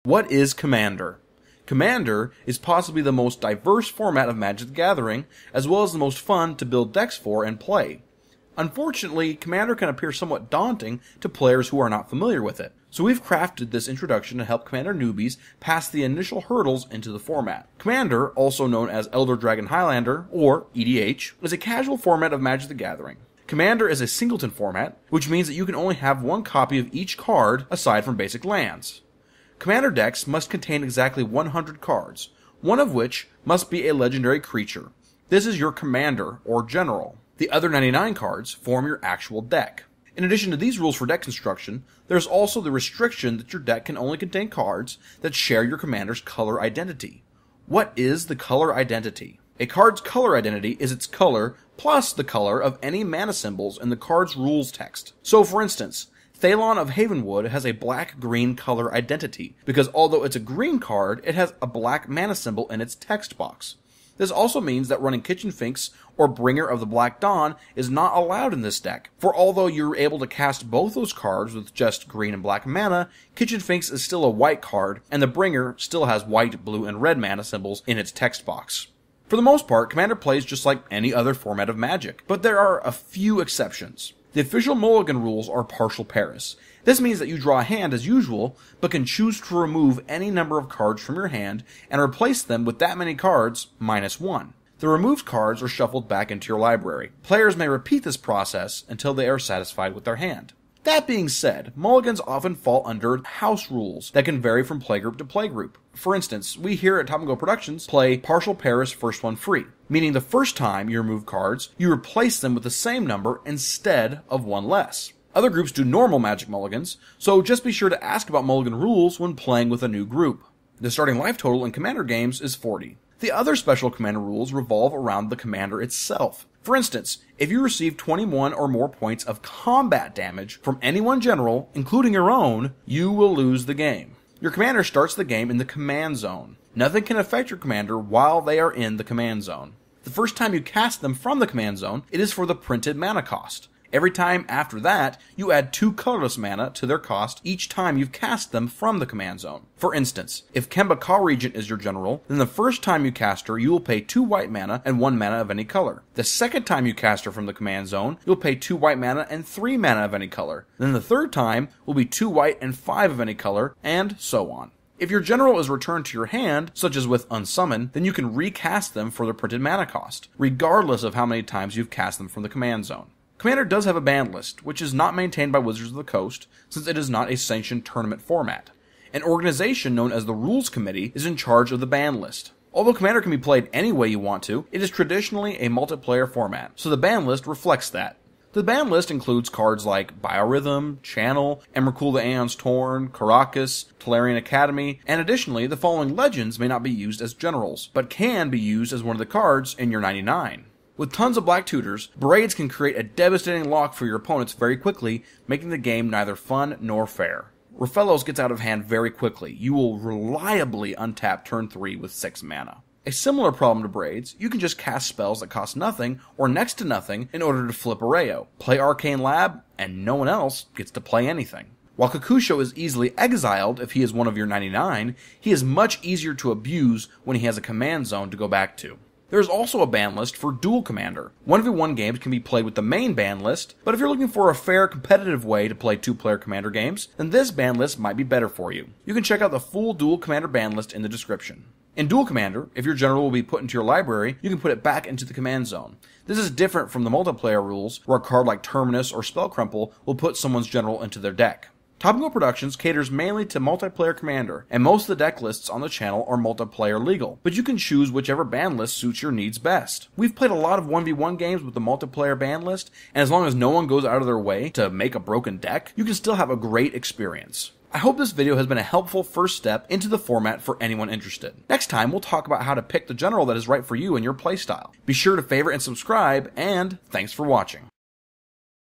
What is Commander? Commander is possibly the most diverse format of Magic the Gathering, as well as the most fun to build decks for and play. Unfortunately, Commander can appear somewhat daunting to players who are not familiar with it, so we've crafted this introduction to help Commander newbies pass the initial hurdles into the format. Commander, also known as Elder Dragon Highlander, or EDH, is a casual format of Magic the Gathering. Commander is a singleton format, which means that you can only have one copy of each card aside from basic lands. Commander decks must contain exactly 100 cards, one of which must be a legendary creature. This is your commander, or general. The other 99 cards form your actual deck. In addition to these rules for deck construction, there's also the restriction that your deck can only contain cards that share your commander's color identity. What is the color identity? A card's color identity is its color plus the color of any mana symbols in the card's rules text. So for instance, Thalon of Havenwood has a black-green color identity, because although it's a green card, it has a black mana symbol in its text box. This also means that running Kitchen Finks or Bringer of the Black Dawn is not allowed in this deck, for although you're able to cast both those cards with just green and black mana, Kitchen Finks is still a white card, and the Bringer still has white, blue, and red mana symbols in its text box. For the most part, Commander plays just like any other format of Magic, but there are a few exceptions. The official Mulligan rules are partial Paris. This means that you draw a hand as usual, but can choose to remove any number of cards from your hand and replace them with that many cards minus one. The removed cards are shuffled back into your library. Players may repeat this process until they are satisfied with their hand. That being said, mulligans often fall under house rules that can vary from playgroup to playgroup. For instance, we here at Top & Go Productions play partial Paris first one free, meaning the first time you remove cards, you replace them with the same number instead of one less. Other groups do normal Magic mulligans, so just be sure to ask about mulligan rules when playing with a new group. The starting life total in Commander games is 40. The other special Commander rules revolve around the Commander itself. For instance, if you receive 21 or more points of combat damage from any one general, including your own, you will lose the game. Your commander starts the game in the command zone. Nothing can affect your commander while they are in the command zone. The first time you cast them from the command zone, it is for the printed mana cost. Every time after that, you add 2 colorless mana to their cost each time you've cast them from the command zone. For instance, if Kemba Ka Regent is your general, then the first time you cast her, you will pay 2 white mana and 1 mana of any color. The second time you cast her from the command zone, you'll pay 2 white mana and 3 mana of any color. Then the third time will be 2 white and 5 of any color, and so on. If your general is returned to your hand, such as with Unsummon, then you can recast them for the printed mana cost, regardless of how many times you've cast them from the command zone. Commander does have a ban list, which is not maintained by Wizards of the Coast, since it is not a sanctioned tournament format. An organization known as the Rules Committee is in charge of the ban list. Although Commander can be played any way you want to, it is traditionally a multiplayer format, so the ban list reflects that. The ban list includes cards like Biorhythm, Channel, Emrakul the Aeon's Torn, Karakas, Tolarian Academy, and additionally, the following legends may not be used as generals, but can be used as one of the cards in your 99. With tons of black tutors, Braids can create a devastating lock for your opponents very quickly, making the game neither fun nor fair. Rafellos gets out of hand very quickly. You will reliably untap turn 3 with 6 mana. A similar problem to Braids, you can just cast spells that cost nothing or next to nothing in order to flip Areo, play Arcane Lab, and no one else gets to play anything. While Kakusho is easily exiled if he is one of your 99, he is much easier to abuse when he has a command zone to go back to. There is also a ban list for Dual Commander. 1v1 games can be played with the main ban list, but if you're looking for a fair, competitive way to play 2-player Commander games, then this ban list might be better for you. You can check out the full Dual Commander ban list in the description. In Dual Commander, if your general will be put into your library, you can put it back into the command zone. This is different from the multiplayer rules, where a card like Terminus or Spell Crumple will put someone's general into their deck. Top & Go Productions caters mainly to multiplayer Commander, and most of the deck lists on the channel are multiplayer legal, but you can choose whichever ban list suits your needs best. We've played a lot of 1v1 games with the multiplayer ban list, and as long as no one goes out of their way to make a broken deck, you can still have a great experience. I hope this video has been a helpful first step into the format for anyone interested. Next time, we'll talk about how to pick the general that is right for you and your playstyle. Be sure to favorite and subscribe, and thanks for watching.